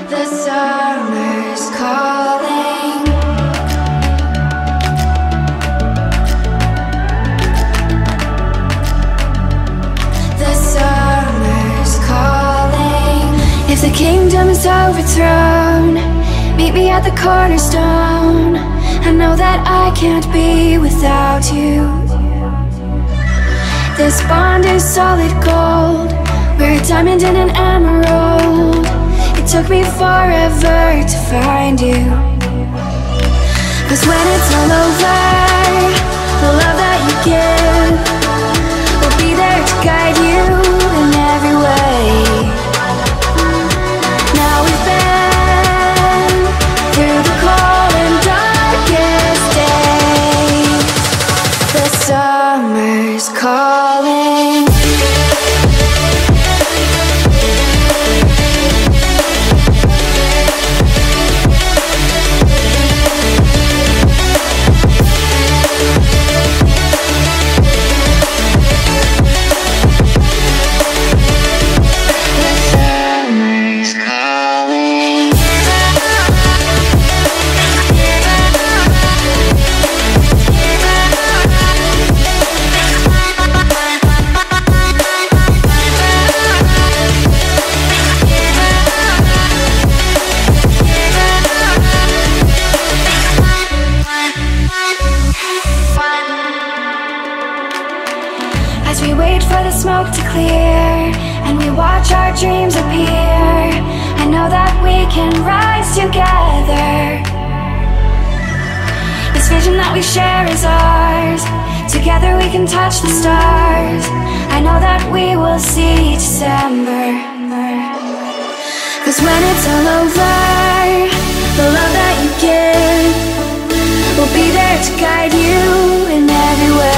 The summer's calling. The summer's calling. If the kingdom is overthrown, meet me at the cornerstone. I know that I can't be without you. This bond is solid gold. We're a diamond and an emerald. It took me forever to find you. 'Cause when it's all over, the love that you give will be there to guide you in every way. Now we've been through the cold and darkest days. The summer's calling. As we wait for the smoke to clear and we watch our dreams appear, I know that we can rise together. This vision that we share is ours. Together we can touch the stars. I know that we will see December. 'Cause when it's all over, the love that you give will be there to guide you in every way.